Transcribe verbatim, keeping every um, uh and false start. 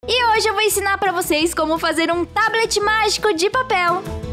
E hoje eu vou ensinar pra vocês como fazer um tablet mágico de papel.